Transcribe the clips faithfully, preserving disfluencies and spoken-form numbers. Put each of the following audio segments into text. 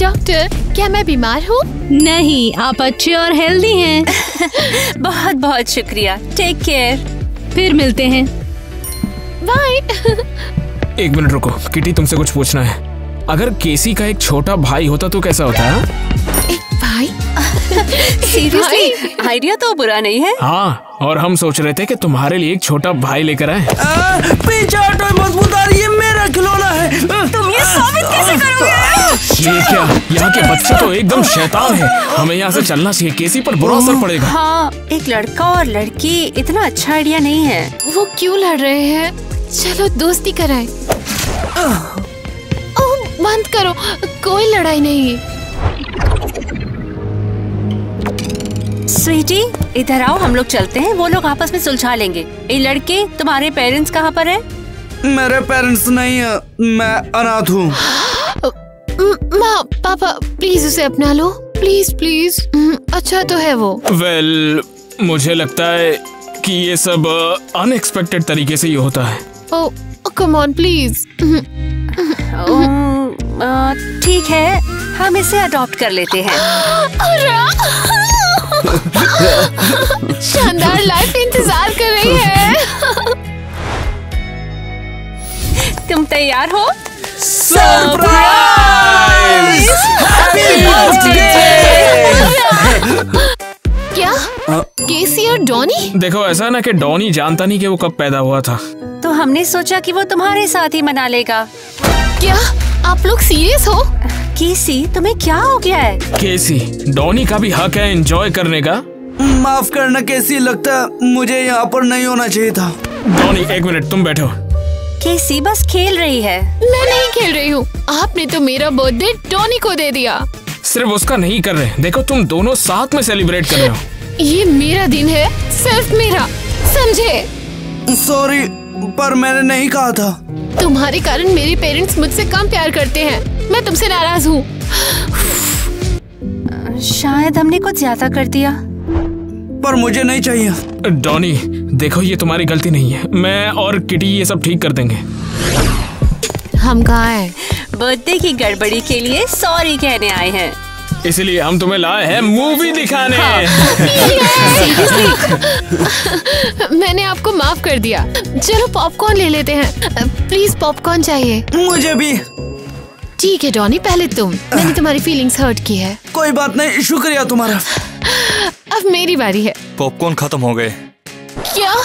Doctor, क्या मैं बीमार हूँ? नहीं, आप अच्छे और हेल्दी हैं। बहुत बहुत शुक्रिया। Take care. फिर मिलते हैं। बाय। एक मिनट रुको, किटी तुमसे कुछ पूछना है। अगर केसी का एक छोटा भाई होता तो कैसा होता है? एक भाई? सीरियसली, आइडिया तो बुरा नहीं है। हाँ, और हम सोच रहे थे कि तुम्हारे लिए एक छोटा भाई लेकर आए। पीछे हटो, बदबूदार, ये मेरा खिलौना है। तुम ये साबित कैसे करोगे? ये क्या, यहाँ के बच्चे तो एकदम शैतान है। हमें यहाँ से चलना चाहिए, केसी पर बुरा असर पड़ेगा। हाँ, एक लड़का और लड़की इतना अच्छा आइडिया नहीं है। वो क्यों लड़ रहे हैं? चलो दोस्ती कराएं। ओह, बंद करो, कोई लड़ाई नहीं। स्वीटी, इधर आओ, हम लोग चलते हैं। वो लोग आपस में सुलझा लेंगे। ये लड़के, तुम्हारे पेरेंट्स कहाँ पर है? मेरे पेरेंट्स नहीं है, मैं अनाथ हूँ। माँ, पापा, प्लीज उसे अपना लो, प्लीज प्लीज। अच्छा तो है वो। वेल, well, मुझे लगता है कि ये सब अनएक्सपेक्टेड तरीके से ही होता है। Oh, come on please. ठीक है, हम इसे अडॉप्ट कर लेते हैं। शानदार लाइफ इंतजार कर रही है। तुम तैयार हो? सरप्राइज! क्या? केसी और डॉनी? देखो, ऐसा ना कि डॉनी जानता नहीं कि वो कब पैदा हुआ था। तो हमने सोचा कि वो तुम्हारे साथ ही मना लेगा। क्या आप लोग सीरियस हो? केसी, तुम्हें क्या हो गया है? केसी, डॉनी का भी हक है एंजॉय करने का। माफ करना केसी, लगता है मुझे यहाँ पर नहीं होना चाहिए था। डॉनी, एक मिनट, तुम बैठो। केसी बस खेल रही है। मैं नहीं खेल रही हूँ। आपने तो मेरा बर्थडे डॉनी को दे दिया। सिर्फ उसका नहीं कर रहे, देखो तुम दोनों साथ में सेलिब्रेट कर रहे हो। ये मेरा दिन है, सिर्फ मेरा, समझे? सॉरी, पर मैंने नहीं कहा था। तुम्हारे कारण मेरे पेरेंट्स मुझसे कम प्यार करते हैं। मैं तुमसे नाराज हूँ। शायद हमने कुछ ज्यादा कर दिया। पर मुझे नहीं चाहिए। डॉनी, देखो ये तुम्हारी गलती नहीं है। मैं और किटी ये सब ठीक कर देंगे। हम कहाँ हैं? बर्थडे की गड़बड़ी के लिए सॉरी कहने आए हैं। इसलिए हम तुम्हें लाए हैं मूवी दिखाने। हाँ। मैंने आपको माफ कर दिया। चलो पॉपकॉर्न ले लेते हैं। प्लीज पॉपकॉर्न चाहिए। मुझे भी। ठीक है डॉनी, पहले तुम। मैंने तुम्हारी फीलिंग्स हर्ट की है। कोई बात नहीं, शुक्रिया तुम्हारा। अब मेरी बारी है। पॉपकॉर्न खत्म हो गए। क्या?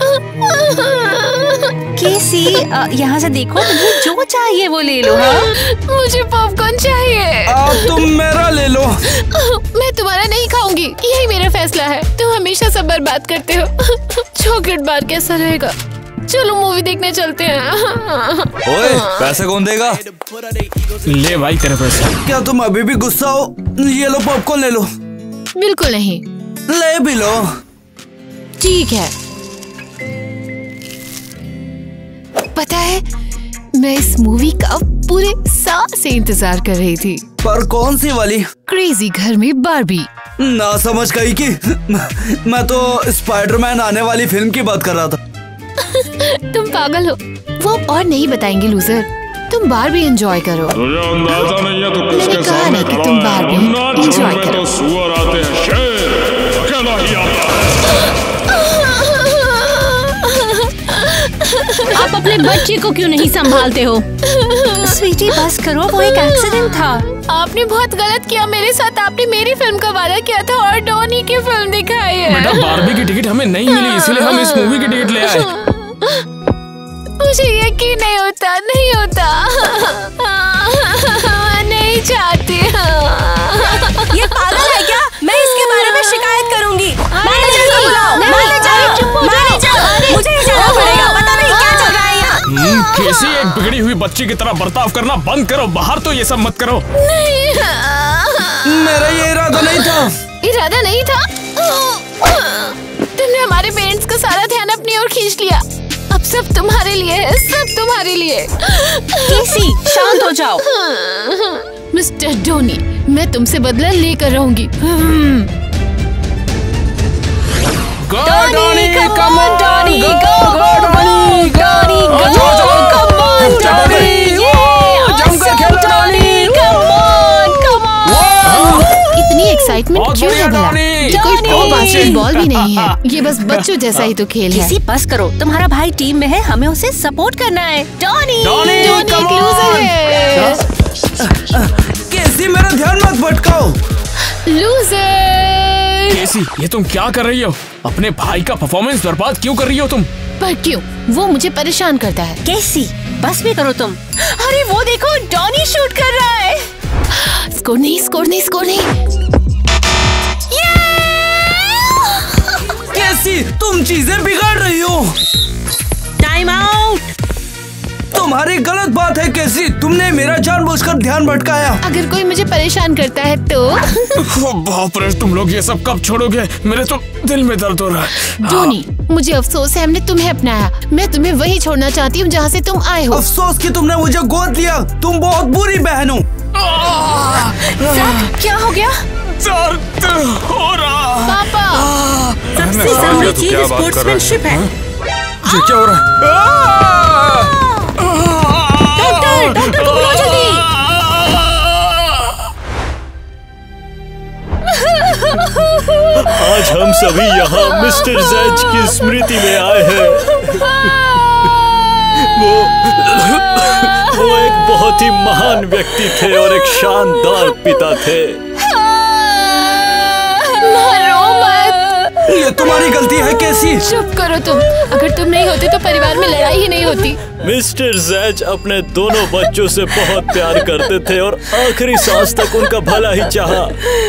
केसी, यहाँ से देखो, तुम्हें जो चाहिए वो ले लो। हाँ? मुझे पॉपकॉर्न चाहिए। अब तुम मेरा ले लो। मैं तुम्हारा नहीं खाऊंगी, यही मेरा फैसला है। तुम हमेशा सब बर्बाद करते हो। चॉकलेट बार कैसा रहेगा? चलो मूवी देखने चलते हैं। ओए, पैसे कौन देगा? ले भाई तेरे पैसे। क्या तुम अभी भी गुस्सा हो? ये लो पॉपकॉर्न ले लो। बिल्कुल नहीं। ले भी लो। ठीक है। पता है, मैं इस मूवी का पूरे साल से इंतजार कर रही थी। पर कौन सी वाली? क्रेजी घर में बार्बी। ना समझ गई कि मैं तो स्पाइडरमैन आने वाली फिल्म की बात कर रहा था। तुम पागल हो। वो और नहीं बताएंगे लूजर। तुम बार्बी एंजॉय करो। तुझे अंदाजा नहीं है तो किसके सामने कि तुम बार्बी एंजॉय करो। तो सुअर आते हैं, शेर अकेला ही आता है। आप अपने बच्चे को क्यों नहीं संभालते हो? स्वीटी बस करो, वो एक एक्सीडेंट था। आपने बहुत गलत किया मेरे साथ। आपने मेरी फिल्म का वादा किया था और डॉनी की फिल्म दिखाई है। बेटा, बार्बी की टिकट हमें नहीं मिली, इसलिए हम इस मूवी की टिकट ले आए। मुझे यकीन नहीं होता, नहीं होता। मैं नहीं चाहती। ये पागल है क्या? मैं इसके बारे में शिकायत करूंगी। मैनेजर को बुलाओ। मैनेजर, मैनेजर, मुझे ही जाना पड़ेगा। पता नहीं क्या चल रहा है यहाँ। कैसी एक बिगड़ी हुई बच्ची की तरह बर्ताव करना बंद करो। बाहर तो ये सब मत करो। नहीं, मेरा ये इरादा नहीं था। इरादा नहीं था? तुमने हमारे पेरेंट्स का सारा ध्यान अपनी ओर खींच लिया। अब सब तुम्हारे लिए है, सब तुम्हारे लिए। केसी, शांत हो जाओ। मिस्टर डोनी, मैं तुमसे बदला लेकर रहूंगी। Go Donny, come on Donny, go, go, go Donny, go, Donny, go, go, come on Donny, Donny, yeah, जम कर awesome Khelo Donny, come on, come excitement बहुत क्यों है बढ़िया, भला? डॉनी। ये कोई प्रो डॉनी। बास्केटबॉल भी नहीं है, ये बस बच्चों जैसा ही तो खेल है। किसी बस करो, तुम्हारा भाई टीम में है, हमें उसे सपोर्ट करना है। डॉनी डॉनी, डॉनी come एक on! लूजर है। कैसी मेरा ध्यान मत भटकाओ। लूजर। केसी, ये तुम क्या कर रही हो? अपने भाई का परफॉर्मेंस बर्बाद क्यों कर रही हो तुम? पर क्यों? वो मुझे परेशान करता है। कैसी बस भी करो तुम। अरे वो देखो, डॉनी शूट कर रहा है। स्कोर नहीं, स्कोर नहीं, स्कोर नहीं। कैसी तुम चीजें बिगाड़ रही हो। Time out. तुम्हारी गलत बात है कैसी, तुमने मेरा जानबूझकर ध्यान भटकाया। अगर कोई मुझे परेशान करता है तो ओ बाप रे, तुम लोग ये सब कब छोड़ोगे? मेरे तो दिल में दर्द हो रहा है। धोनी, मुझे अफसोस है हमने तुम्हें अपनाया। मैं तुम्हें वही छोड़ना चाहती हूँ जहाँ से तुम आए हो। अफसोस कि तुमने मुझे गोद लिया। तुम बहुत बुरी बहन हो। क्या हो गया? दर्द हो रहा। पापा, सबसे जरूरी चीज स्पोर्ट्समैनशिप है। ये क्या हो रहा है? डॉक्टर, डॉक्टर को बुलाओ जल्दी। आज हम सभी यहाँ मिस्टर जैज की स्मृति में आए हैं। वो वो एक बहुत ही महान व्यक्ति थे और एक शानदार पिता थे। मारो मत। ये तुम्हारी गलती है कैसी। चुप करो तुम। अगर तुम नहीं होते तो परिवार में लड़ाई ही नहीं होती। मिस्टर जैज अपने दोनों बच्चों से बहुत प्यार करते थे और आखिरी सांस तक उनका भला ही चाहा।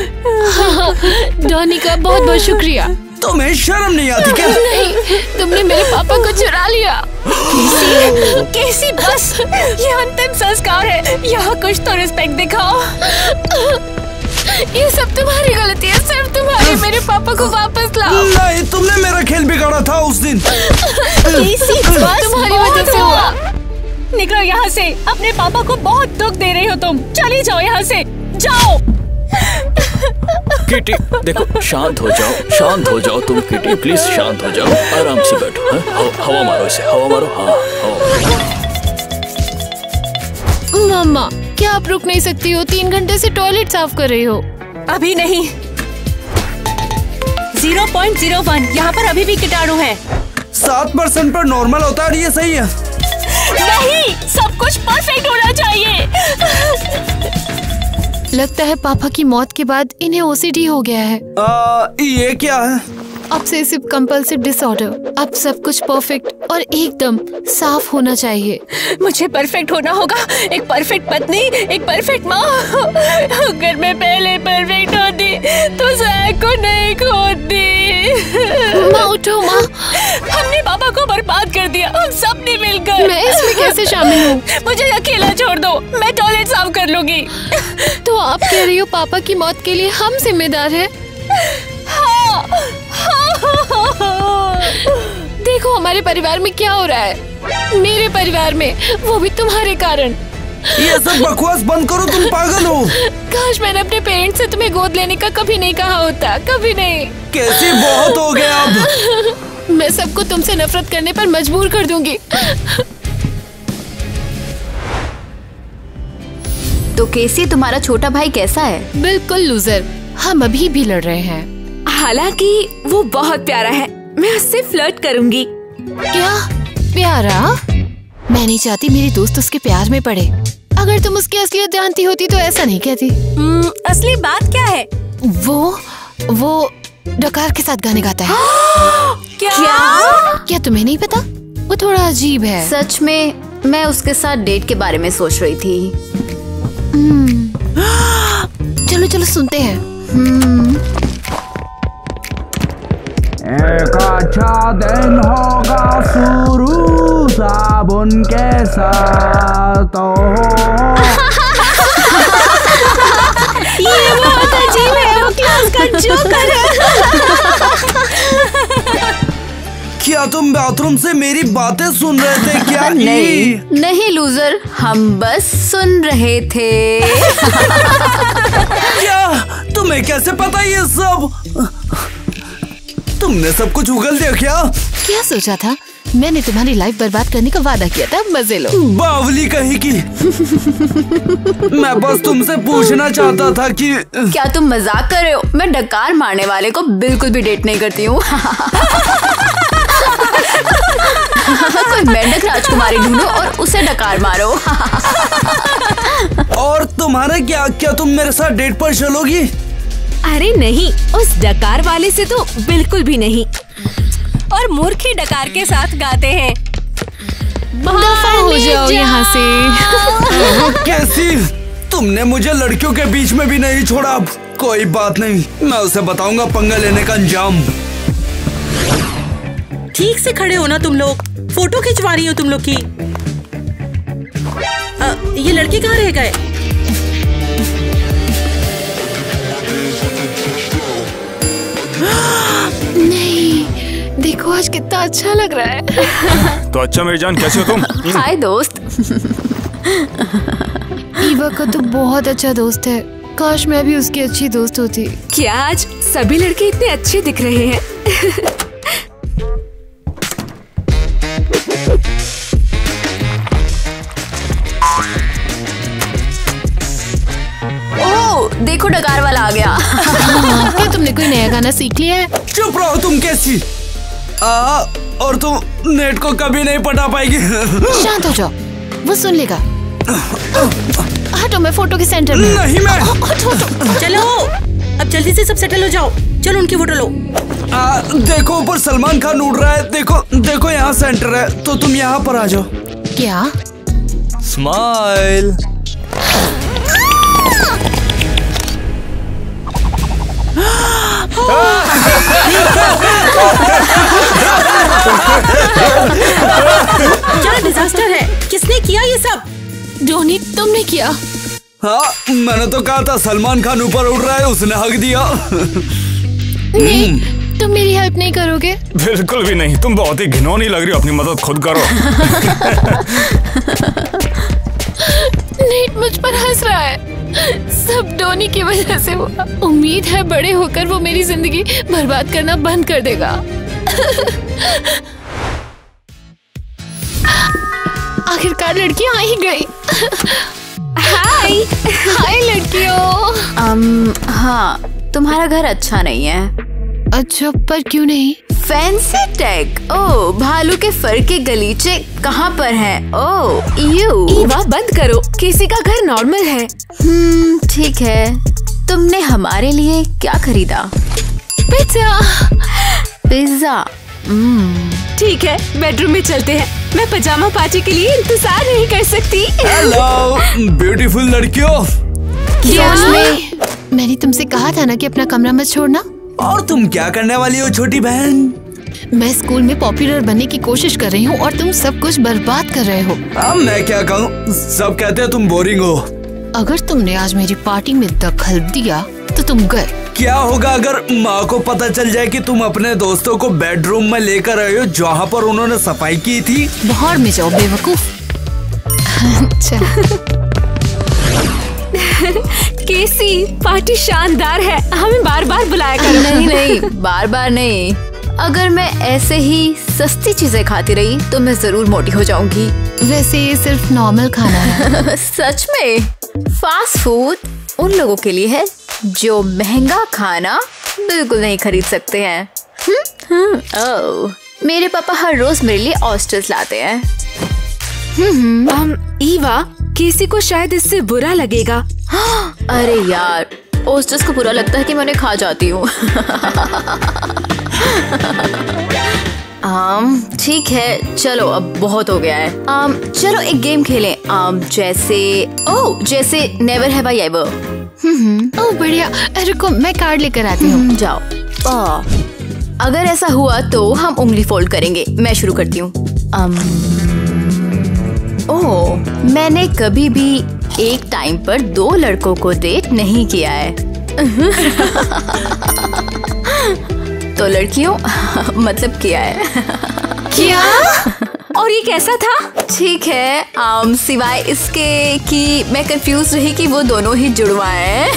डॉनी का बहुत बहुत शुक्रिया। तुम्हें शर्म नहीं आती क्या? नहीं, तुमने मेरे पापा को चुरा लिया। कैसी बस, ये अंतिम संस्कार है। यहाँ कुछ तो रिस्पेक्ट दिखाओ। ये सब तुम्हारी गलती है, सिर्फ तुम्हारी। मेरे पापा को वापस लाओ। नहीं, तुमने मेरा खेल बिगाड़ा था उस दिन। कैसी बस, तुम्हारी वजह से हुआ। निकलो यहाँ से। अपने पापा को बहुत दुख दे रही हो तुम। चली जाओ यहाँ से, जाओ। किटी देखो, शांत हो जाओ, शांत हो जाओ तुम। किटी प्लीज शांत हो जाओ, आराम से बैठो। हाँ? हवा, हवा मारो इसे, हवा मारो। हाँ, हवा। मम्मा, क्या आप रुक नहीं सकती हो? तीन घंटे से टॉयलेट साफ कर रही हो। अभी नहीं। ज़ीरो पॉइंट ज़ीरो वन, यहाँ पर अभी भी कीटाणु है। सात परसेंट पर नॉर्मल होता है, ये सही है। नहीं, सब कुछ परफेक्ट होना चाहिए। लगता है पापा की मौत के बाद इन्हें ओसीडी हो गया है। आ, ये क्या है? Obsessive compulsive disorder. अब सब कुछ परफेक्ट और एकदम साफ होना चाहिए। मुझे परफेक्ट होना होगा। एक परफेक्ट पत्नी, एक परफेक्ट माँ। अगर मैं पहले परफेक्ट होती तो जैक को नहीं खोती। माँ उठो माँ। हमने पापा को बर्बाद कर दिया, हम सब ने मिलकर। मैं इसमें कैसे शामिल हूँ? मुझे अकेला छोड़ दो, मैं टॉयलेट साफ कर लूंगी। तो आप कह रही हो पापा की मौत के लिए हम जिम्मेदार हैं? हाँ, देखो हमारे परिवार में क्या हो रहा है। मेरे परिवार में, वो भी तुम्हारे कारण। ये सब बकवास बंद करो, तुम पागल हो। काश मैंने अपने पेरेंट्स से तुम्हें गोद लेने का कभी नहीं कहा होता, कभी नहीं। कैसी बहुत हो गया अब। मैं सबको तुमसे नफरत करने पर मजबूर कर दूंगी। तो केसी, तुम्हारा छोटा भाई कैसा है? बिल्कुल लूजर। हम अभी भी लड़ रहे हैं। हालांकि वो बहुत प्यारा है, मैं उससे फ्लर्ट करूंगी। क्या प्यारा? मैं नहीं चाहती मेरी दोस्त उसके प्यार में पड़े। अगर तुम उसकी असलियत जानती होती तो ऐसा नहीं कहती। असली बात क्या है? वो वो डकार के साथ गाने गाता है। क्या? क्या? क्या तुम्हें नहीं पता? वो थोड़ा अजीब है। सच में मैं उसके साथ डेट के बारे में सोच रही थी। चलो चलो सुनते हैं। एक अच्छा दिन होगा शुरू साबुन के साथ। ये बहुत अजीब है, वो क्लास का जोकर है। क्या तुम बाथरूम से मेरी बातें सुन रहे थे क्या? नहीं नहीं लूजर, हम बस सुन रहे थे। क्या तुम्हें कैसे पता ये सब? तुमने सब कुछ उगल दिया क्या? क्या सोचा था? मैंने तुम्हारी लाइफ बर्बाद करने का वादा किया था, मजे लो। बावली कहीं की। मैं बस तुमसे पूछना चाहता था कि क्या तुम मजाक कर रहे हो? मैं डकार मारने वाले को बिल्कुल भी डेट नहीं करती हूँ। कोई मेंढक राजकुमारी ढूंढो और उसे डकार मारो। और तुम्हारा क्या क्या तुम मेरे साथ डेट पर चलोगी? अरे नहीं, उस डकार वाले से तो बिल्कुल भी नहीं। और मूर्खी डकार के साथ गाते हैं। दफा हो जाओ यहाँ से। कैसी? तुमने मुझे लड़कियों के बीच में भी नहीं छोड़ा। अब कोई बात नहीं, मैं उसे बताऊंगा पंगा लेने का अंजाम। ठीक से खड़े हो ना तुम लोग, फोटो खिंचवा रही हो तुम लोग की। आ, ये लड़के कहाँ रह गए? नहीं, देखो आज कितना अच्छा लग रहा है। तो अच्छा मेरी जान, कैसे हो तुम? हाय दोस्त। ईवा का तो बहुत अच्छा दोस्त है, काश मैं भी उसकी अच्छी दोस्त होती। क्या आज सभी लड़के इतने अच्छे दिख रहे हैं? ओह, देखो डकार वाला आ गया। क्या तुमने कोई नया गाना सीख लिया है? चुप रहो तुम कैसी। आ, और तुम नेट को कभी नहीं पटा पाएगी। शांत हो जाओ, वो सुन लेगा। हटो, मैं फोटो के सेंटर में। नहीं मैं। हटो, हटो। चलो अब जल्दी से सब सेटल हो जाओ। चलो उनकी फोटो लो। आ, देखो ऊपर सलमान खान उड़ रहा है। देखो देखो यहाँ सेंटर है, तो तुम यहाँ पर आ जाओ। क्या? स्माइल। क्या डिजास्टर है? किसने किया ये सब? डोनी, तुमने किया। हाँ, मैंने तो कहा था सलमान खान ऊपर उड़ रहा है, उसने हक दिया। नहीं, तुम मेरी हेल्प नहीं करोगे? बिल्कुल भी नहीं, तुम बहुत ही घिनौनी लग रही हो, अपनी मदद खुद करो। नेट मुझ पर हंस रहा है, सब डोनी की वजह से हुआ। उम्मीद है बड़े होकर वो मेरी जिंदगी बर्बाद करना बंद कर देगा। आखिरकार लड़कियां आ ही गई। हाय हाय लड़कियों। um, हाँ, तुम्हारा घर अच्छा नहीं है। अच्छा, पर क्यों नहीं? Fancy tag. ओ, भालू के फर के गलीचे कहाँ पर हैं? ओ, यू। ईवा बंद करो, किसी का घर नॉर्मल है। हम्म, ठीक है। तुमने हमारे लिए क्या खरीदा? पिज्जा। पिज्जा। हम्म, ठीक है, बेडरूम में चलते हैं। मैं पजामा पार्टी के लिए इंतजार नहीं कर सकती। हेलो ब्यूटीफुल लड़कियों। क्या? मैंने तुमसे कहा था ना कि अपना कमरा मत छोड़ना। और तुम क्या करने वाली हो छोटी बहन? मैं स्कूल में पॉपुलर बनने की कोशिश कर रही हूँ और तुम सब कुछ बर्बाद कर रहे हो। अब मैं क्या कहूँ, सब कहते हैं तुम बोरिंग हो। अगर तुमने आज मेरी पार्टी में दखल दिया तो तुम गए। क्या होगा अगर माँ को पता चल जाए कि तुम अपने दोस्तों को बेडरूम में लेकर आए हो जहाँ पर उन्होंने सफाई की थी? बाहर में जाओ बेवकूफ। केसी, पार्टी शानदार है, हमें बार बार बुलाया करो। नहीं नहीं, बार बार नहीं। अगर मैं ऐसे ही सस्ती चीजें खाती रही तो मैं जरूर मोटी हो जाऊंगी। वैसे ये सिर्फ नॉर्मल खाना है। सच में? फास्ट फूड उन लोगों के लिए है जो महंगा खाना बिल्कुल नहीं खरीद सकते हैं। हम्म हम्म। ओह, मेरे पापा हर रोज मेरे लिए ऑस्टर्स लाते हैं। हम्म um, ईवा, किसी को शायद इससे बुरा लगेगा। अरे यार, ऑस्टर्स को बुरा लगता है कि मैं उन्हें खा जाती हूँ। आम ठीक है, चलो अब बहुत हो गया है। आम चलो एक गेम खेलें। आम जैसे ओह जैसे never have I ever. Hmm, oh बढ़िया। रुको, मैं कार्ड लेकर आती हूँ। जाओ। आ, अगर ऐसा हुआ तो हम उंगली फोल्ड करेंगे। मैं शुरू करती हूँ। ओह, मैंने कभी भी एक टाइम पर दो लड़कों को डेट नहीं किया है। तो लड़कियों मतलब किया है। क्या? और ये कैसा था? ठीक है, आम सिवाय इसके कि मैं कंफ्यूज रही कि वो दोनों ही जुड़वा हैं।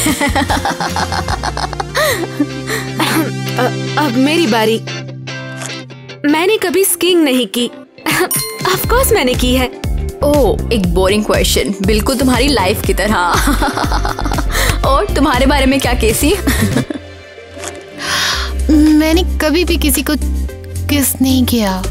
अब मेरी बारी। मैंने कभी स्कीइंग नहीं की, ऑफ कोर्स मैंने की है। ओह, एक बोरिंग क्वेश्चन, बिल्कुल तुम्हारी लाइफ की तरह। और तुम्हारे बारे में क्या केसी? मैंने कभी भी किसी को किस नहीं किया।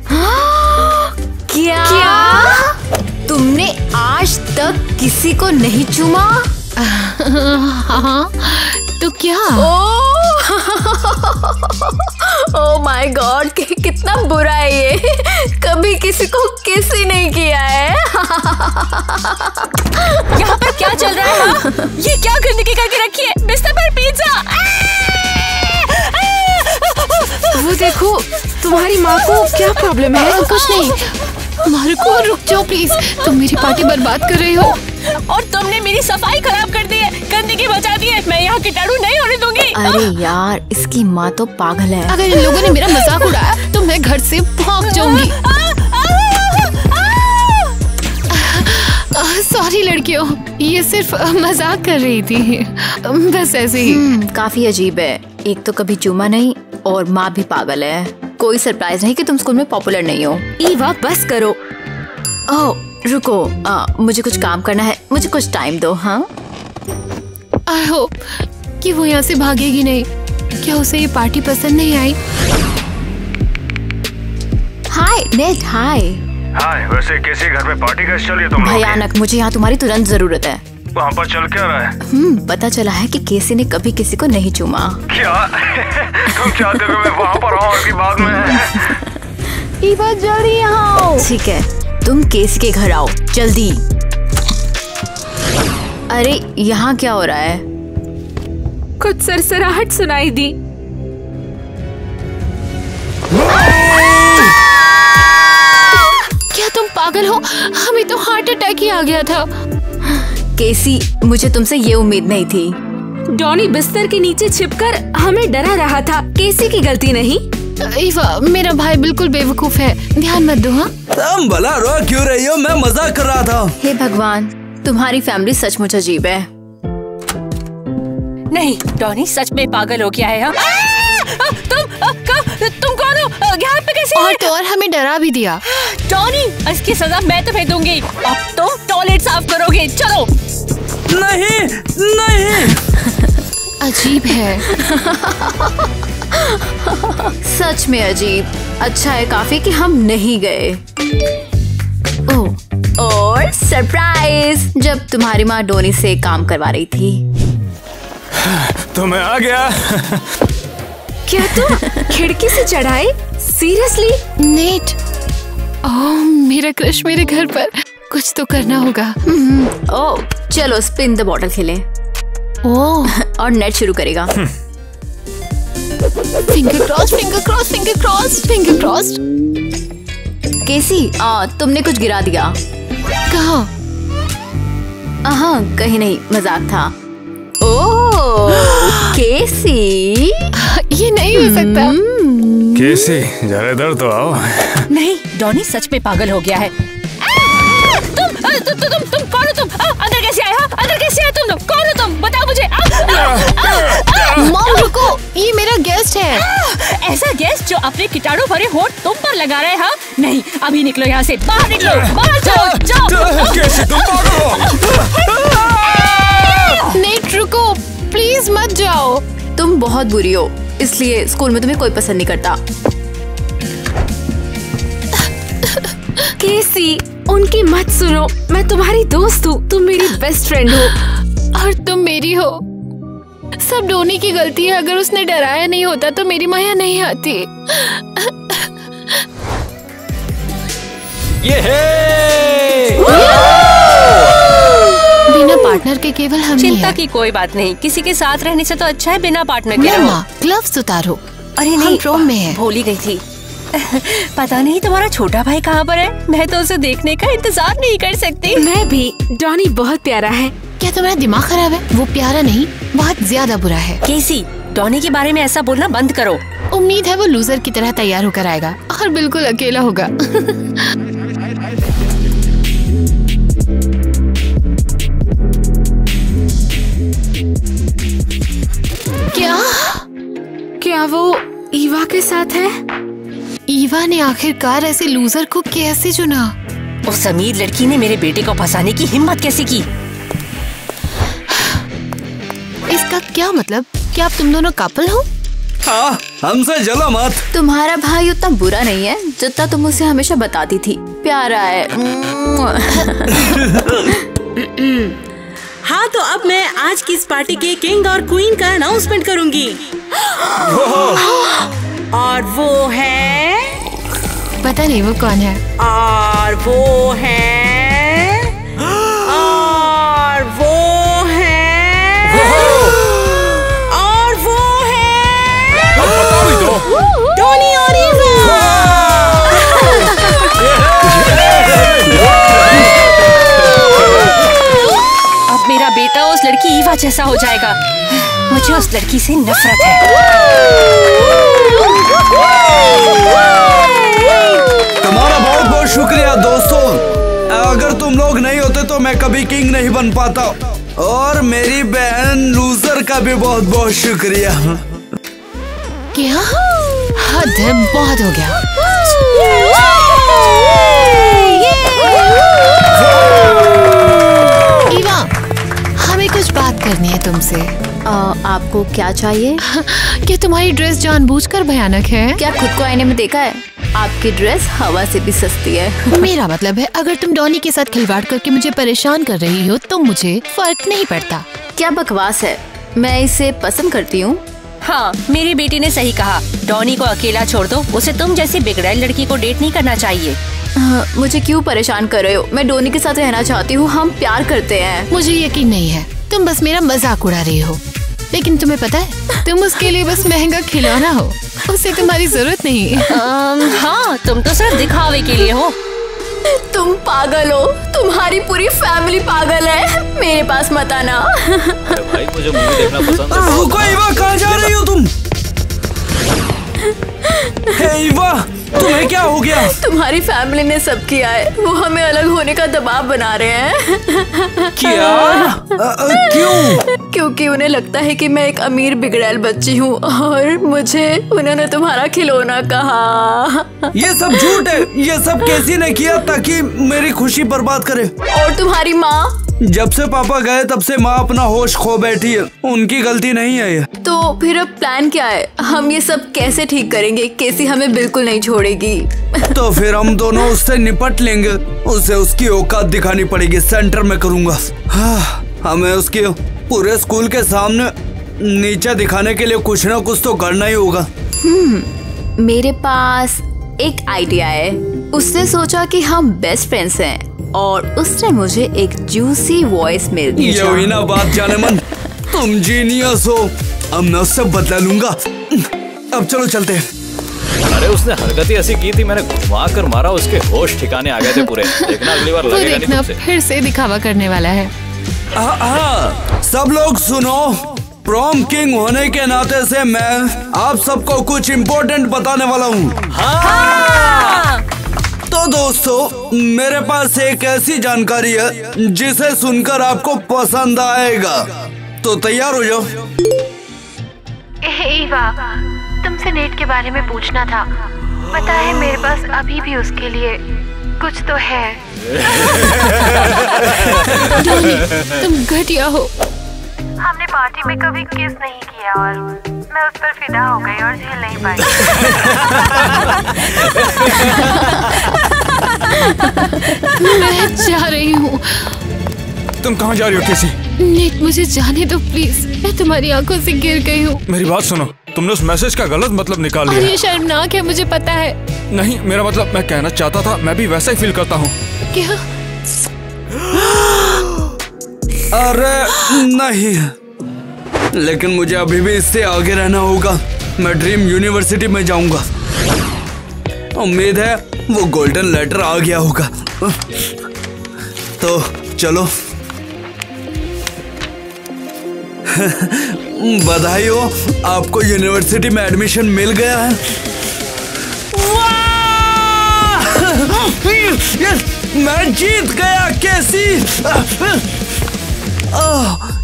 क्या? क्या? तुमने आज तक किसी को नहीं चूमा? हाँ, तो क्या? ओह माय गॉड, कितना बुरा है ये। कभी किसी को किस ही नहीं किया है। यहाँ पर क्या चल रहा है? हाँ? ये क्या गंदगी करके रखी है? बिस्तर पर पिज्जा। वो देखो, तुम्हारी माँ को क्या प्रॉब्लम है? कुछ नहीं। मारुको, रुक जाओ प्लीज, तुम मेरी पार्टी बर्बाद कर रही हो। और तुमने मेरी सफाई खराब कर दी है, गंदगी मचा दी है। मैं यहाँ कीटाणु नहीं होने दूंगी। अरे यार, इसकी माँ तो पागल है। अगर इन लोगों ने मेरा मजाक उड़ाया तो मैं घर से भाग जाऊंगी। सॉरी लड़कियों, ये सिर्फ मजाक कर रही थी, बस ऐसे ही। काफी अजीब है, एक तो कभी चूमा नहीं और माँ भी पागल है। कोई सरप्राइज नहीं कि तुम स्कूल में पॉपुलर नहीं हो। ईवा बस करो। ओह रुको, आ, मुझे कुछ काम करना है, मुझे कुछ टाइम दो। हाँ, आई होप कि वो यहाँ से भागेगी नहीं। क्या उसे ये पार्टी पसंद नहीं आई? हाय नेट। हाय हाय, वैसे कैसे घर में पार्टी कैसे चल रही है तुम लोगों की? भयानक, मुझे यहाँ तुम्हारी तुरंत जरूरत है। वहाँ पर चल क्या रहा है? हम्म पता चला है कि केसी ने कभी किसी को नहीं चूमा। क्या? तुम चाहते हो मैं वहाँ पर आऊँ और बाद में? ईवा जल्दी यहाँ आओ। ठीक है, तुम केसी के घर आओ जल्दी। अरे यहाँ क्या हो रहा है? कुछ सरसराहट सुनाई दी। क्या तुम पागल हो? हमें तो हार्ट अटैक ही आ गया था। केसी, मुझे तुमसे ये उम्मीद नहीं थी। डॉनी बिस्तर के नीचे छिपकर हमें डरा रहा था, केसी की गलती नहीं। ईवा, मेरा भाई बिल्कुल बेवकूफ है, ध्यान मत दो। हाँ, तुम भला रो क्यों रही हो? मैं मजाक कर रहा था। हे भगवान, तुम्हारी फैमिली सचमुच अजीब है। नहीं, डॉनी सच में पागल हो गया है। हाँ? तुम आ, का, तुम कौन हो? यहाँ पे कैसे? और तो और हमें डरा भी दिया। डॉनी, इसकी सजा मैं तुम्हें दूंगी। अब तुम टॉयलेट साफ करोगे। चलो। नहीं नहीं। अजीब है। सच में अजीब। अच्छा है काफी कि हम नहीं गए। ओह, और सरप्राइज, जब तुम्हारी माँ डोनी से काम करवा रही थी। तो मैं आ गया। क्या तुम खिड़की से चढ़ाए? सीरियसली? नेट, ओह मेरा क्रश मेरे घर पर, कुछ तो करना होगा। ओह चलो स्पिन द बॉटल खेलें। ओह, और नेट शुरू करेगा। Finger cross, finger cross, finger cross, finger cross. Casey, आ, तुमने कुछ गिरा दिया। कहाँ? हाँ कहीं नहीं, मजाक था। ओह केसी, ये नहीं हो सकता। कैसे? जरा इधर तो आओ। नहीं, डॉनी सच में पागल हो गया है। आ, तुम, आ, तु, तु, तुम तुम कौन हो तुम? आ, अंदर कैसे आए? हाँ? अंदर कैसे आए तुम? कौन हो तुम? बताओ मुझे। आ, आ, आ, आ, मॉम रुको, ये मेरा गेस्ट है। आ, ऐसा गेस्ट जो अपने कीटाणु भरे होठ तुम पर लगा रहे हैं? हाँ? नहीं, अभी निकलो यहाँ से, बाहर निकलो, बाहर जाओ, जाओ। कैसे तुम पागल हो? नेट रुको, प्लीज मत जाओ। तुम बहुत बुरी हो, इसलिए स्कूल में तुम्हें कोई पसंद नहीं करता। केसी, उनकी मत सुनो, मैं तुम्हारी दोस्त हूँ, तुम मेरी बेस्ट फ्रेंड हो। और तुम मेरी हो। सब डोनी की गलती है, अगर उसने डराया नहीं होता तो मेरी माँ यहाँ नहीं आती। ये बिना पार्टनर के केवल हम ही चिंता हैं। की कोई बात नहीं, किसी के साथ रहने से तो अच्छा है बिना पार्टनर के रहो। मम्मा, ग्लव्स उतारो। अरे हम नहीं, प्रोम में हैं। भूल ही गई थी। पता नहीं तुम्हारा छोटा भाई कहाँ पर है, मैं तो उसे देखने का इंतजार नहीं कर सकती। मैं भी। डॉनी बहुत प्यारा है। क्या तुम्हारा दिमाग खराब है? वो प्यारा नहीं, बहुत ज्यादा बुरा है। केसी, डॉनी के बारे में ऐसा बोलना बंद करो। उम्मीद है वो लूजर की तरह तैयार होकर आएगा और बिल्कुल अकेला होगा। क्या? क्या वो ईवा के साथ है? ईवा ने आखिरकार ऐसे लूजर को कैसे चुना? उस अमीर लड़की ने मेरे बेटे को फंसाने की हिम्मत कैसे की? इसका क्या मतलब? क्या आप तुम दोनों कपल हो? हाँ, हमसे जलो मत। तुम्हारा भाई उतना बुरा नहीं है जितना तुम उसे हमेशा बताती थी। प्यारा है। हाँ, तो अब मैं आज की इस पार्टी के किंग और क्वीन का अनाउंसमेंट करूंगी। और वो है, पता नहीं वो कौन है। और वो है, और वो है, और वो है टोनी और ईवा। अब मेरा बेटा उस लड़की ईवा जैसा हो जाएगा। मुझे उस लड़की से नफरत है। तुम्हारा बहुत बहुत शुक्रिया दोस्तों। अगर तुम लोग नहीं होते तो मैं कभी किंग नहीं बन पाता। और मेरी बहन लूजर का भी बहुत बहुत शुक्रिया। क्या? हद है, बहुत हो गया। ईवा, हमें कुछ बात करनी है तुमसे। आ, आपको क्या चाहिए? क्या तुम्हारी ड्रेस जानबूझकर भयानक है? क्या खुद को आईने में देखा है? आपकी ड्रेस हवा से भी सस्ती है। मेरा मतलब है, अगर तुम डॉनी के साथ खिलवाड़ करके मुझे परेशान कर रही हो तो मुझे फर्क नहीं पड़ता। क्या बकवास है, मैं इसे पसंद करती हूँ। हाँ, मेरी बेटी ने सही कहा। डॉनी को अकेला छोड़ दो। उसे तुम जैसी बिगड़ैल लड़की को डेट नहीं करना चाहिए। हाँ, मुझे क्यों परेशान कर रहे हो? मैं डॉनी के साथ रहना चाहती हूँ। हम प्यार करते हैं। मुझे यकीन नहीं है, तुम बस मेरा मजाक उड़ा रही हो। लेकिन तुम्हें पता है, तुम उसके लिए बस महंगा खिलौना हो। उसे तुम्हारी जरूरत नहीं है। हाँ, तुम तो सिर्फ दिखावे के लिए हो। तुम पागल हो। तुम्हारी पूरी फैमिली पागल है। मेरे पास मत आना। अरे भाई, मुझे मूवी देखना पसंद है। रुको ईवा, कहाँ जा रही हो तुम? हे ईवा, तुम्हें क्या हो गया? तुम्हारी फैमिली ने सब किया है। वो हमें अलग होने का दबाव बना रहे हैं। क्या? आ, आ, क्यों? क्योंकि उन्हें लगता है कि मैं एक अमीर बिगड़ैल बच्ची हूँ और मुझे उन्होंने तुम्हारा खिलौना कहा। ये सब झूठ है। ये सब कैसी ने किया ताकि मेरी खुशी बर्बाद करे। और तुम्हारी माँ? जब से पापा गए तब से माँ अपना होश खो बैठी है। उनकी गलती नहीं है ये। तो फिर अब प्लान क्या है? हम ये सब कैसे ठीक करेंगे? केसी हमें बिल्कुल नहीं छोड़ेगी। तो फिर हम दोनों उससे निपट लेंगे। उसे उसकी औकात दिखानी पड़ेगी। सेंटर में करूँगा। हाँ, हमें उसके पूरे स्कूल के सामने नीचे दिखाने के लिए कुछ ना कुछ तो करना ही होगा। हम्म, मेरे पास एक आइडिया है। उसने सोचा कि हम बेस्ट फ्रेंड्स हैं और उसने मुझे एक जूसी वॉइस मेल भेजा। ये हुई ना बात जाने मन। तुम जीनियस हो। अब मैं उससे बदला लूंगा। अब चलो चलते हैं। अरे उसने हरकत ही ऐसी की थी, मैंने घुमा कर मारा, उसके होश ठिकाने आ गए थे पूरे। देखना अगली बार लगेगा नहीं देखना, तुमसे। फिर से दिखावा करने वाला है। हाँ हाँ, सब लोग सुनो। प्रॉम किंग होने के नाते से मैं आप सबको कुछ इम्पोर्टेंट बताने वाला हूँ। हाँ! तो दोस्तों, मेरे पास एक ऐसी जानकारी है जिसे सुनकर आपको पसंद आएगा। तो तैयार हो जाओ। ईवा, तुमसे नेट के बारे में पूछना था। पता है, मेरे पास अभी भी उसके लिए कुछ तो है। डॉनी, तुम घटिया हो। हमने पार्टी में कभी किस नहीं किया और मैं उस पर फिदा हो गई और झेल नहीं पाई। मैं जा रही हूँ। तुम कहाँ जा रही हो केसी? नेट, मुझे जाने दो प्लीज। मैं तुम्हारी आंखों से गिर गई हूँ। मेरी बात सुनो, तुमने उस मैसेज का गलत मतलब निकाल लिया। ये शर्मनाक है, मुझे पता है। नहीं, मेरा मतलब मैं कहना चाहता था, मैं भी वैसा ही फील करता हूँ। क्या? अरे नहीं, लेकिन मुझे अभी भी इससे आगे रहना होगा। मैं ड्रीम यूनिवर्सिटी में जाऊंगा। उम्मीद है वो गोल्डन लेटर आ गया होगा। तो चलो। बधाई हो, आपको यूनिवर्सिटी में एडमिशन मिल गया है। यस, मैं जीत गया केसी।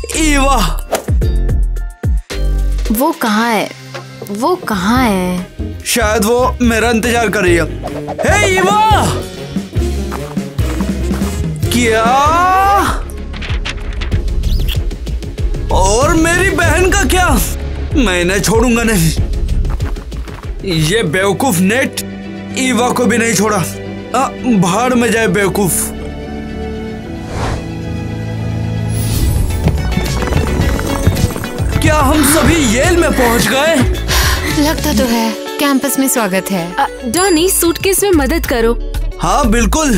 ईवा, वो कहाँ है? वो कहाँ है? शायद वो मेरा इंतजार कर रही है। हे ईवा! क्या? और मेरी बहन का क्या? मैं इन्हें छोड़ूंगा नहीं। ये बेवकूफ नेट ईवा को भी नहीं छोड़ा। आ, भाड़ में जाए बेवकूफ। क्या हम सभी येल में पहुंच गए? लगता तो है। कैंपस में स्वागत है। डॉनी, सूटकेस में मदद करो। हाँ बिल्कुल।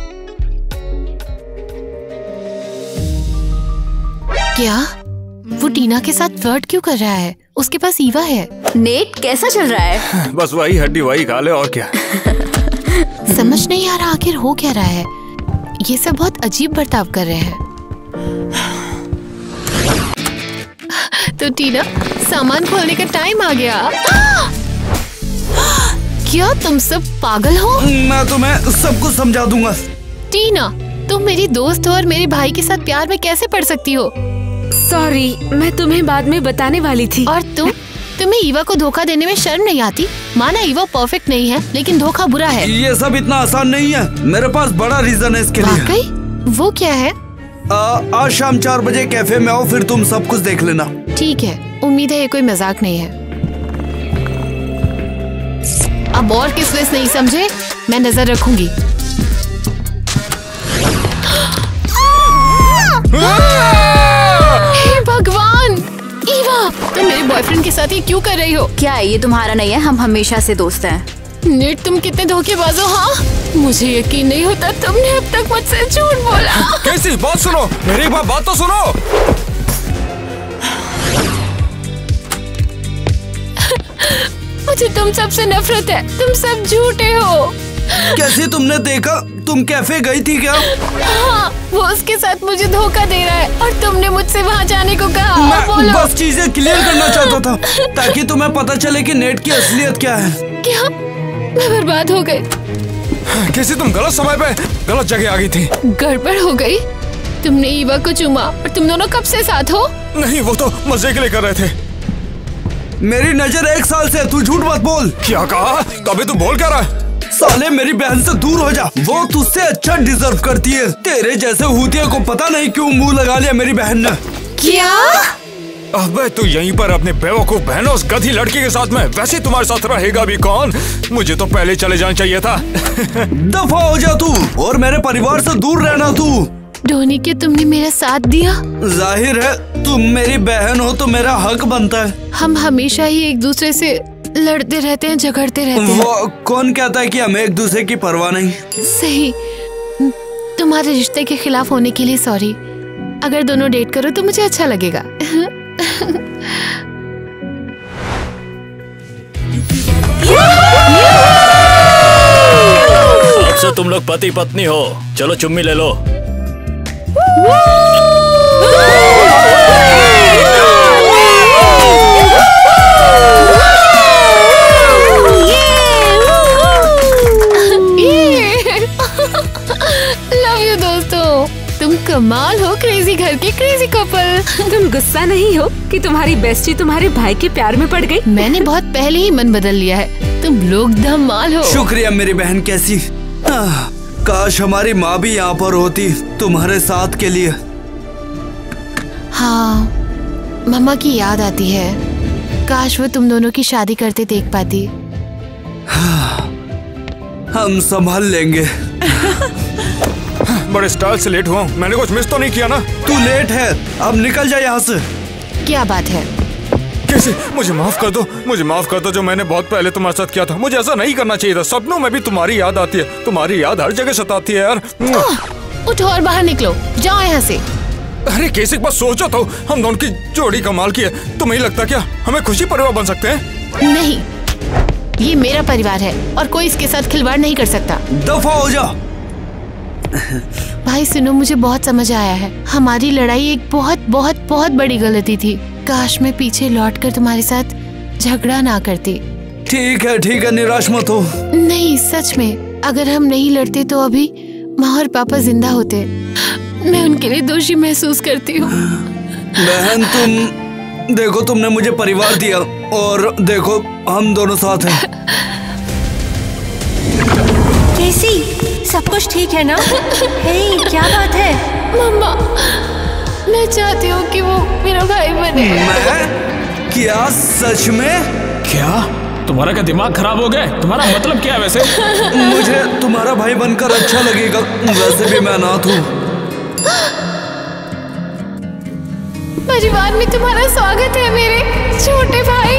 क्या वो टीना के साथ फ्लर्ट क्यों कर रहा है? उसके पास ईवा है। नेट कैसा चल रहा है? बस वही हड्डी वही खा ले और क्या। समझ नहीं आ रहा आखिर हो क्या रहा है। ये सब बहुत अजीब बर्ताव कर रहे हैं। तो टीना, सामान खोलने का टाइम आ गया। क्या तुम सब पागल हो? मैं तुम्हें सब कुछ समझा दूंगा। टीना, तुम मेरी दोस्त हो और मेरे भाई के साथ प्यार में कैसे पड़ सकती हो? सॉरी, मैं तुम्हें बाद में बताने वाली थी। और तुम तुम्हें ईवा को धोखा देने में शर्म नहीं आती? माना ईवा परफेक्ट नहीं है, लेकिन धोखा बुरा है। ये सब इतना आसान नहीं है। मेरे पास बड़ा रीजन है इसके लिए। वाकई? वो क्या है? आ, आज शाम चार बजे कैफे में आओ, फिर तुम सब कुछ देख लेना। ठीक है, उम्मीद है ये कोई मजाक नहीं है। अब और किस वजह नहीं समझे? मैं नजर रखूंगी। हे भगवान! ईवा, तुम मेरे बॉयफ्रेंड के साथ ये क्यों कर रही हो? क्या ये तुम्हारा नहीं है? हम हमेशा से दोस्त हैं। नेट, तुम कितने धोखेबाज हो। हाँ, मुझे यकीन नहीं होता तुमने अब तक मुझसे झूठ बोला। कैसी बात सुनो, मेरी बात बात तो सुनो। मुझे तुम सबसे नफरत है। तुम सब झूठे हो। कैसे? तुमने देखा? तुम कैफे गई थी क्या? हाँ, वो उसके साथ मुझे धोखा दे रहा है और तुमने मुझसे वहाँ जाने को कहा। मैं बोलो। बस चीजें क्लियर करना चाहता था ताकि तुम्हें पता चले कि नेट की असलियत क्या है। क्या? मैं बर्बाद हो गई। कैसे तुम गलत समय पे गलत जगह आ गई थी। गड़बड़ हो गई। तुमने ईवा को चूमा और तुम दोनों कब से साथ हो? नहीं, वो तो मजे के लिए कर रहे थे। मेरी नजर एक साल से। तू झूठ मत बोल। क्या कहा? तभी तू बोल क्या रहा है? साले, मेरी बहन से दूर हो जा। वो तुझसे अच्छा डिजर्व करती है। तेरे जैसे हूतिया को पता नहीं क्यों मुंह लगा लिया मेरी बहन ने। क्या? अबे तू यहीं पर अपने बेवकूफ बहन उस गधी लड़की के साथ में, वैसे तुम्हारे साथ रहेगा भी कौन? मुझे तो पहले चले जाना चाहिए था। दफा हो जा तू और मेरे परिवार से दूर रहना तू। डोनी, के तुमने मेरा साथ दिया। जाहिर है, तुम मेरी बहन हो तो मेरा हक बनता है। हम हमेशा ही एक दूसरे से लड़ते रहते हैं, झगड़ते रहते हैं। वो कौन कहता है कि हमें एक दूसरे की परवाह नहीं? सही। तुम्हारे रिश्ते के खिलाफ होने के लिए सॉरी। अगर दोनों डेट करो तो मुझे अच्छा लगेगा। अब से तुम लोग पति पत्नी हो। चलो चुम्मी ले लो। लव यू दोस्तों, तुम कमाल हो। क्रेजी घर के क्रेजी कपल। तुम गुस्सा नहीं हो कि तुम्हारी बेस्टी तुम्हारे भाई के प्यार में पड़ गई? मैंने बहुत पहले ही मन बदल लिया है। तुम लोग धमाल हो। शुक्रिया मेरी बहन। कैसी? आह, काश हमारी माँ भी यहाँ पर होती तुम्हारे साथ के लिए। हाँ, मम्मा की याद आती है। काश वो तुम दोनों की शादी करते देख पाती। हम संभाल लेंगे। बड़े स्टाइल से लेट हुआ हूँ। मैंने कुछ मिस तो नहीं किया ना? तू लेट है, अब निकल जा यहाँ से। क्या बात है? कैसे? मुझे माफ कर दो, मुझे माफ कर दो जो मैंने बहुत पहले तुम्हारे साथ किया था। मुझे ऐसा नहीं करना चाहिए था। सपनों में भी तुम्हारी याद आती है। तुम्हारी याद हर जगह सताती है यार। उठो और बाहर निकलो। जाओ यहाँ से। अरे कैसे, बस सोचो तो, हम दोनों की जोड़ी कमाल की है। तुम्हें लगता क्या हमें खुशी परिवार बन सकते हैं? नहीं, ये मेरा परिवार है और कोई इसके साथ खिलवाड़ नहीं कर सकता। दफा हो जा। भाई सुनो, मुझे बहुत समझ आया है। हमारी लड़ाई एक बहुत बहुत बहुत बड़ी गलती थी। काश मैं पीछे लौटकर तुम्हारे साथ झगड़ा ना करती। ठीक है ठीक है, निराश मत हो। नहीं, सच में अगर हम नहीं लड़ते तो अभी माँ और पापा जिंदा होते। मैं उनके लिए दोषी महसूस करती हूँ। बहन, तुम देखो, तुमने मुझे परिवार दिया और देखो हम दोनों साथ हैं। क्रेसी, सब कुछ ठीक है ना? हे, क्या बात है? मम्मा, मैं चाहती हूँ कि वो मेरा भाई बने। मैं? क्या सच में? क्या तुम्हारा क्या दिमाग खराब हो गया? तुम्हारा मतलब क्या है वैसे? मुझे तुम्हारा भाई बनकर अच्छा लगेगा, वैसे भी मैं अनाथ हूँ। परिवार में तुम्हारा स्वागत है मेरे छोटे भाई।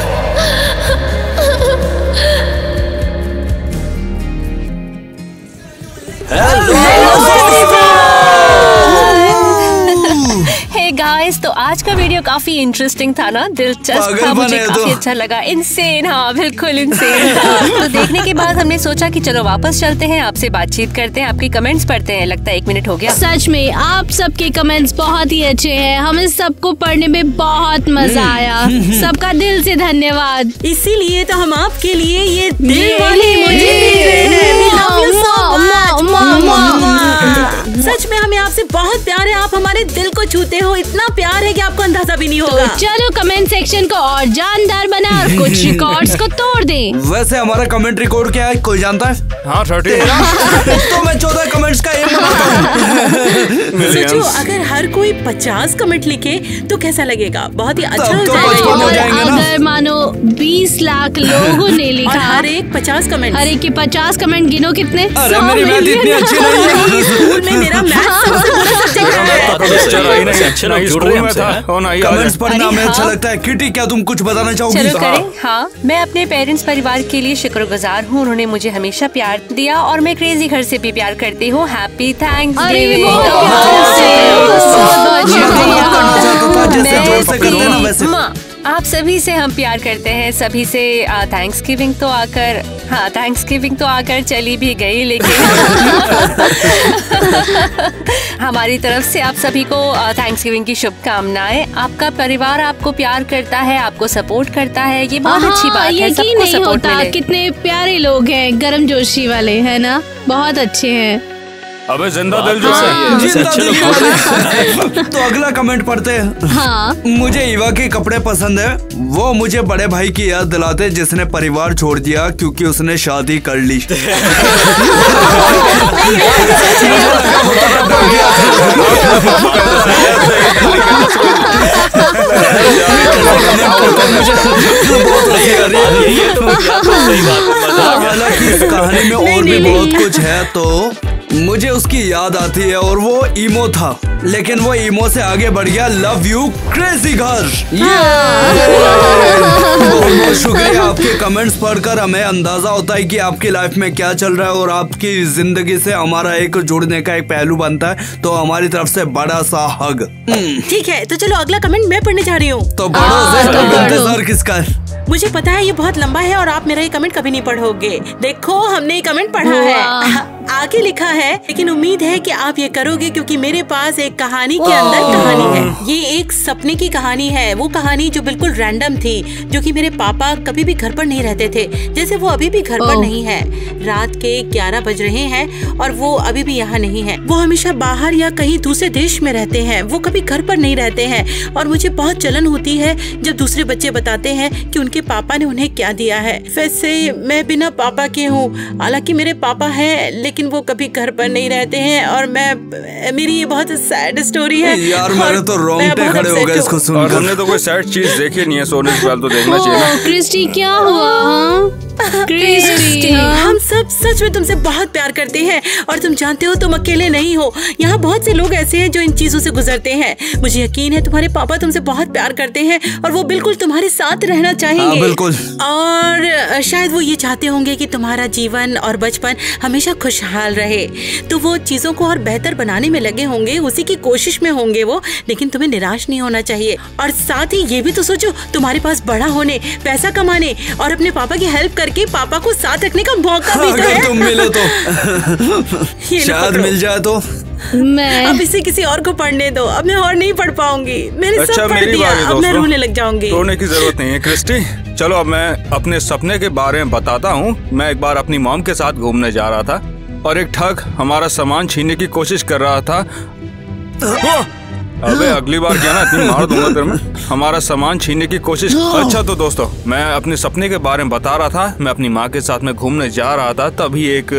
हे गाइस, तो आज का वीडियो काफी इंटरेस्टिंग था ना, दिलचस्प था, मुझे काफी अच्छा लगा। इंसेन, हाँ बिल्कुल इंसेन था। तो देखने के बाद हमने सोचा कि चलो वापस चलते हैं, आपसे बातचीत करते हैं, आपके कमेंट्स पढ़ते हैं। लगता है एक मिनट हो गया। सच में आप सबके कमेंट्स बहुत ही अच्छे हैं, हमें सबको पढ़ने में बहुत मजा आया। सबका दिल से धन्यवाद। इसीलिए तो हम आपके लिए ये दिल वाले इमोजी भेज रहे हैं। We love you so much। सच में हमें आपसे बहुत प्यार है, आप हमारे दिल को छूते हो, इतना प्यार है कि आपको अंदाजा भी नहीं होगा। तो चलो कमेंट सेक्शन को और जानदार बना और कुछ रिकॉर्ड्स को तोड़ दें। वैसे हमारा कमेंट रिकॉर्ड क्या है, कोई जानता है? हाँ थर्टी। तो मैं चौदह कमेंट्स का एक बनाता हूँ। सोचो अगर हर कोई पचास कमेंट लिखे तो कैसा लगेगा? बहुत ही अच्छा हो जाएगा। अगर मानो बीस लाख लोगों ने लिखा, हर एक पचास कमेंट, हर एक के पचास कमेंट गिनो कितने? अरे मेरी मैथ इतनी अच्छी नहीं है। स्कूल में मेरा मैथ सबसे बुरा सब्जेक्ट है। कमेंट्स पढ़ना हमें अच्छा लगता है। किटी, क्या तुम कुछ बताना चाहोगी? चलो करें। हाँ, मैं अपने पेरेंट्स परिवार के लिए शुक्रगुजार हूँ, उन्होंने मुझे हमेशा प्यार दिया और मैं क्रेजी घर से भी प्यार करती हूँ। Happy thanksgiving. आप सभी से हम प्यार करते हैं, सभी से थैंक्स गिविंग तो आकर हाँ थैंक्स गिविंग तो आकर चली भी गई, लेकिन हमारी तरफ से आप सभी को थैंक्स गिविंग की शुभकामनाएं। आपका परिवार आपको प्यार करता है, आपको सपोर्ट करता है, ये बहुत अच्छी बात है। सबको सपोर्ट मिले। कितने प्यारे लोग हैं, गर्मजोशी वाले, है ना? बहुत अच्छे हैं। अबे जिंदा दिल जो है, जिंदा दिल। तो अगला कमेंट पढ़ते हैं। हाँ। मुझे ईवा के कपड़े पसंद है, वो मुझे बड़े भाई की याद दिलाते जिसने परिवार छोड़ दिया क्योंकि उसने शादी कर ली। हालांकि इस कहानी में और भी बहुत कुछ है, तो मुझे उसकी याद आती है और वो ईमो था, लेकिन वो ईमो से आगे बढ़ गया लव यू क्रेजी घर। बहुत बहुत शुक्रिया। आपके कमेंट्स पढ़कर हमें अंदाजा होता है कि आपकी लाइफ में क्या चल रहा है और आपकी जिंदगी से हमारा एक जुड़ने का एक पहलू बनता है, तो हमारी तरफ से बड़ा सा हग। ठीक है, तो चलो अगला कमेंट मैं पढ़ने जा रही हूँ। तो बड़ो इंतजार किसका है? मुझे पता है ये बहुत लंबा है और आप मेरा ये कमेंट कभी नहीं पढ़ोगे। देखो हमने ये कमेंट पढ़ा है, आगे लिखा है, लेकिन उम्मीद है कि आप ये करोगे क्योंकि मेरे पास एक कहानी के अंदर कहानी है। ये एक सपने की कहानी है, वो कहानी जो बिल्कुल रैंडम थी, जो कि मेरे पापा कभी भी घर पर नहीं रहते थे, जैसे वो अभी भी घर पर नहीं है। रात के ग्यारह बज रहे हैं और वो अभी भी यहाँ नहीं है। वो हमेशा बाहर या कहीं दूसरे देश में रहते हैं, वो कभी घर पर नहीं रहते हैं। और मुझे बहुत जलन होती है जब दूसरे बच्चे बताते हैं कि उनके पापा ने उन्हें क्या दिया है। वैसे मैं बिना पापा के हूँ, हालांकि मेरे पापा हैं, लेकिन वो कभी घर पर नहीं रहते हैं और मैं मेरी ये बहुत सैड स्टोरी है। यार मेरे तो रोंगटे खड़े हो गए इसको सुनकर। हमने तो कोई सैड चीज देखी नहीं है, सोने से पहले तो देखना चाहिए। क्रिस्टी क्या हुआ? क्रिस्टी, हम सब सच में तुमसे बहुत प्यार करते हैं और तुम जानते हो तुम अकेले नहीं हो। यहाँ बहुत से लोग ऐसे हैं जो इन चीजों से गुजरते हैं। मुझे यकीन है तुम्हारे पापा तुमसे बहुत प्यार करते हैं और वो बिल्कुल तुम्हारे साथ रहना चाहेंगे। हाँ, बिल्कुल। और शायद वो ये चाहते होंगे कि तुम्हारा जीवन और बचपन हमेशा खुशहाल रहे, तो वो चीजों को और बेहतर बनाने में लगे होंगे, उसी की कोशिश में होंगे वो। लेकिन तुम्हें निराश नहीं होना चाहिए। और साथ ही ये भी तो सोचो, तुम्हारे पास बड़ा होने, पैसा कमाने और अपने पापा की हेल्प करके पापा को साथ रखने का मौका भी तो है। तुम मिले तो शायद मिल जाए तो। मैं अब इसे किसी और को पढ़ने दो, अब मैं और नहीं पढ़ पाऊंगी। मैंने अच्छा, सब पढ़ दिया, अब मैं रोने लग जाऊंगी। रोने की जरूरत नहीं है क्रिस्टी। चलो अब मैं अपने सपने के बारे में बताता हूँ। मैं एक बार अपनी मॉम के साथ घूमने जा रहा था और एक ठग हमारा सामान छीनने की कोशिश कर रहा था। अबे अगली बार क्या ना इतनी मार दूंगा तेरे में। हमारा सामान छीनने की कोशिश। अच्छा तो दोस्तों, मैं अपने सपने के बारे में बता रहा था। मैं अपनी माँ के साथ में घूमने जा रहा था, तभी एक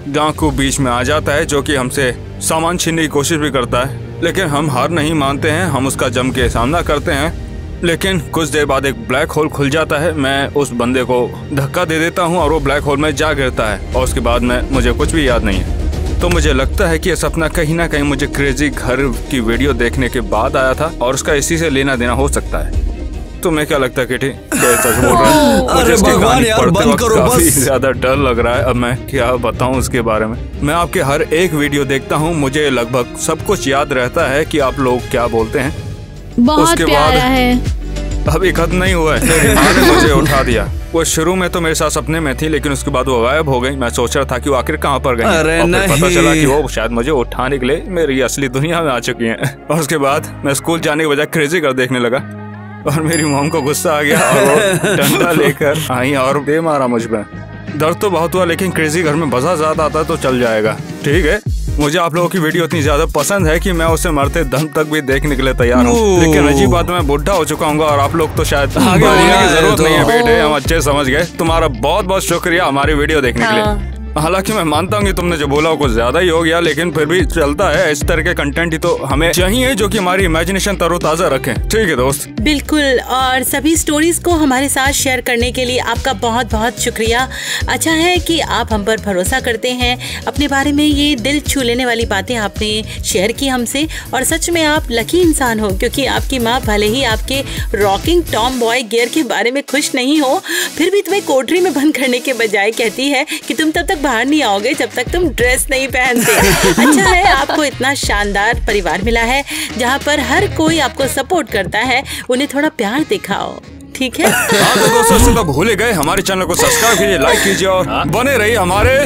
डाकू बीच में आ जाता है जो कि हमसे सामान छीनने की कोशिश भी करता है, लेकिन हम हार नहीं मानते हैं। हम उसका जम के सामना करते हैं, लेकिन कुछ देर बाद एक ब्लैक होल खुल जाता है। मैं उस बंदे को धक्का दे देता हूँ और वो ब्लैक होल में जा गिरता है और उसके बाद में मुझे कुछ भी याद नहीं है। तो मुझे लगता है कि ये सपना कहीं ना कहीं मुझे क्रेजी घर की वीडियो देखने के बाद आया था और उसका इसी से लेना देना हो सकता है। तुम्हें क्या लगता है किटी? सच बोल रहा है? मुझे इसकी कहानी पढ़ते वक्त काफी ज्यादा डर लग रहा है। अब मैं क्या बताऊं उसके बारे में। मैं आपके हर एक वीडियो देखता हूँ, मुझे लगभग सब कुछ याद रहता है कि आप लोग क्या बोलते हैं। बहुत प्यारा है। अभी खत्म नहीं हुआ है, मेरी माँ ने मुझे उठा दिया। वो शुरू में तो मेरे साथ सपने में थी, लेकिन उसके बाद वो गायब हो गई। मैं सोच रहा था कि वो आखिर कहाँ पर गई, और फिर पता चला कि वो शायद मुझे उठाने के लिए मेरी असली दुनिया में आ चुकी हैं। और उसके बाद मैं स्कूल जाने के बजाय क्रेजी घर देखने लगा और मेरी मॉम को गुस्सा आ गया और वो डंडा लेकर आई और दे मारा मुझ पे। दर्द तो बहुत हुआ, लेकिन क्रेजी घर में मजा ज्यादा आता तो चल जाएगा। ठीक है, मुझे आप लोगों की वीडियो इतनी ज्यादा पसंद है कि मैं उसे मरते दम तक भी देखने के लिए तैयार हूँ। लेकिन अजीब बात, मैं बुढ़ा हो चुका हूँ और आप लोग तो शायद आगे बढ़ने की जरूरत नहीं है बेटे, हम अच्छे समझ गए। तुम्हारा बहुत बहुत शुक्रिया हमारी वीडियो देखने के लिए। हालांकि मैं मानता हूँ कि तुमने जो बोला वो कुछ ज्यादा ही हो गया, लेकिन फिर भी चलता है। इस तरह के कंटेंट ही तो हमें चाहिए जो कि हमारी इमेजिनेशन तरोताजा रखें। ठीक है दोस्त? बिल्कुल। और सभी स्टोरीज को हमारे साथ शेयर करने के लिए आपका बहुत बहुत शुक्रिया। अच्छा है कि आप हम पर भरोसा करते हैं। अपने बारे में ये दिल छू लेने वाली बातें आपने शेयर की हमसे, और सच में आप लकी इंसान हो, क्योंकि आपकी माँ भले ही आपके रॉकिंग टॉम बॉय गियर के बारे में खुश नहीं हो, फिर भी तुम्हें कोठरी में बंद करने के बजाय कहती है कि तुम तब तक बाहर नहीं आओगे जब तक तुम ड्रेस नहीं पहनते। अच्छा है आपको इतना शानदार परिवार मिला है जहाँ पर हर कोई आपको सपोर्ट करता है। उन्हें थोड़ा प्यार दिखाओ, ठीक है? हाँ तो दोस्तों, तो भूले गए हमारे चैनल को सब्सक्राइब कीजिए, लाइक कीजिए और बने रहिए हमारे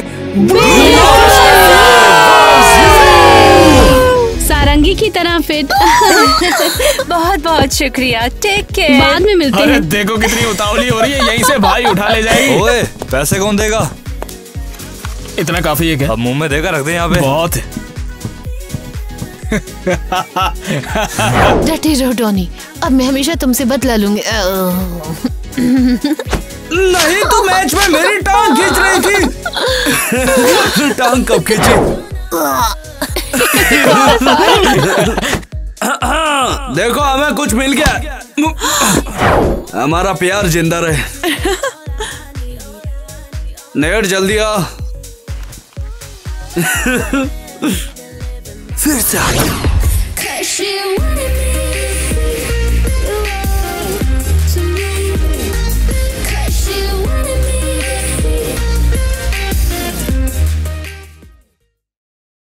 सारंगी की तरह फिट। बहुत बहुत शुक्रिया, टेक केयर। बाद में मिलते हैं। देखो कितनी उतावली हो रही है, यहीं से भाई उठा ले जाएगी। ओए, पैसे कौन देगा? इतना काफी है क्या? अब मुंह में देकर रख दे यहाँ पे। बहुत। डटे रहो डॉनी, अब मैं हमेशा तुमसे बदला लूंगी। नहीं, तू मैच में मेरी टांग खींच रही थी। टांग कब खींची? देखो हमें कुछ मिल गया, हमारा प्यार जिंदा रहे। नेट जल्दी आ। फिर से